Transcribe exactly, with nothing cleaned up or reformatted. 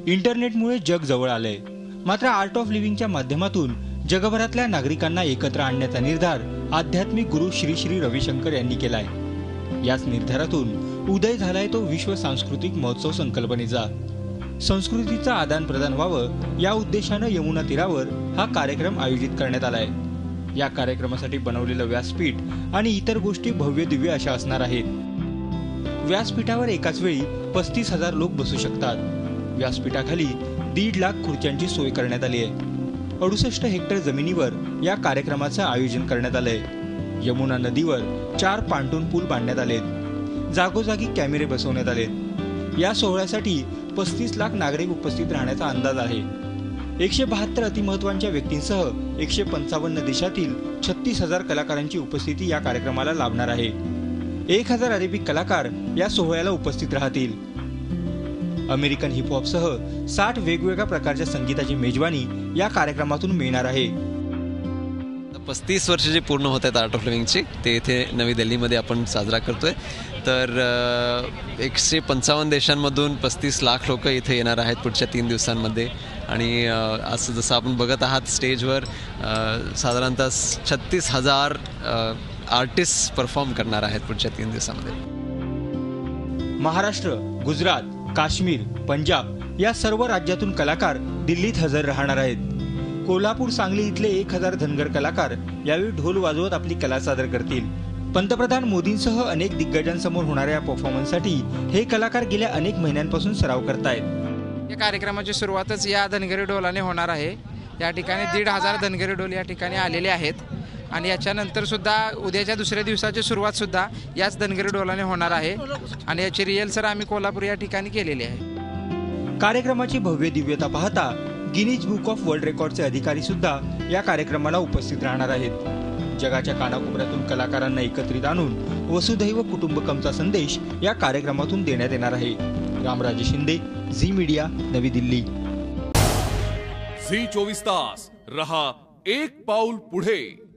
इंटरनेटमुळे जग जवळ आलंय, मात्र आर्ट ऑफ लिव्हिंगच्या माध्यमातून जगभरातल्या नागरिकांना एकत्र आणण्याचा निर्धार आध्यात्मिक गुरु श्री श्री रविशंकर यांनी केलाय। याच निर्धारातून उदय झालाय तो विश्व सांस्कृतिक महोत्सव संकल्पनेचा। संस्कृतीचा आदान प्रदान व्हावं या उद्देशानं यमुना तीरावर हा कार्यक्रम आयोजित करण्यात आलाय। या कार्यक्रमासाठी बनवलेलं व्यासपीठ आणि इतर गोष्टी भव्य दिव्य अशा असणार आहेत। व्यासपीठावर एकाच वेळी पस्तीस हजार लोक बसू शकतात। व्यासपीठाखाली दीड लाख खुर्च्यांची सोय करण्यात आली आहे। अडुसष्ट हेक्टर जमिनीवर या कार्यक्रमाचं आयोजन करण्यात आलंय। यमुना नदीवर चार पांटून पूल बांधण्यात आलेत। जागोजागी कॅमेरे बसवण्यात आलेत। या सोहळ्यासाठी पस्तीस लाख नागरिक उपस्थित राहण्याचा अंदाज आहे। एकशे बहात्तर अतिमहत्वाच्या व्यक्तींसह एकशे पंचावन्न देशातील छत्तीस हजार कलाकारांची उपस्थिती या कार्यक्रमाला लाभणार आहे। एक हजार अरेबिक कलाकार या सोहळ्याला उपस्थित राहतील। अमेरिकन हिपहॉपसह साठ वेगवेगळ्या प्रकारच्या संगीताची मेजवानी या कार्यक्रमातून मिळणार आहे। पस्तीस वर्ष जे पूर्ण होत आहेत आर्ट ऑफ लिव्हिंगची, ते इथे नवी दिल्लीमध्ये आपण साजरा करतोय। तर एकशे पंचावन्न देशांमधून पस्तीस लाख लोक इथे येणार आहेत पुढच्या तीन दिवसांमध्ये। आणि असं जसं आपण बघत आहात स्टेजवर साधारणतः छत्तीस हजार आर्टिस्ट परफॉर्म करणार आहेत पुढच्या तीन दिवसांमध्ये। महाराष्ट्र, गुजरात, काश्मीर, पंजाब या सर्व राज्यातून कलाकार दिल्लीत हजर राहणार आहेत। कोल्हापूर, सांगली इथले एक हजार धनगर कलाकार यावेळी ढोल वाजवत आपली कला सादर करतील। पंतप्रधान मोदींसह अनेक दिग्गजांसमोर होणाऱ्या परफॉर्मन्ससाठी हे कलाकार गेल्या अनेक महिन्यांपासून सराव करतायत। या कार्यक्रमाची सुरुवातच या धनगरी ढोलाने होणार आहे। या ठिकाणी दीड हजार धनगरी ढोल या ठिकाणी आलेले आहेत आणि याच्यानंतर सुद्धा उद्याच्या दुसऱ्या दिवसाची सुरुवात सुद्धा याच धनगरी ढोलाने होणार आहे आणि याची रिहर्सल आम्ही कोल्हापूर या ठिकाणी केलेली आहे। कार्यक्रमाची भव्य दिव्यता पाहता गिनीज बुक ऑफ वर्ल्ड रेकॉर्डचे अधिकारी सुद्धा या कार्यक्रमाला उपस्थित राहणार आहेत। जगाच्या कानाकोपऱ्यातून कलाकारांना एकत्रित आणून वसुधैव कुटुंबकमचा संदेश या कार्यक्रमातून देण्यात येणार आहे। रामराजे शिंदे, झी मीडिया, नवी दिल्ली। झी चोवीस तास रहा एक पाऊल पुढे।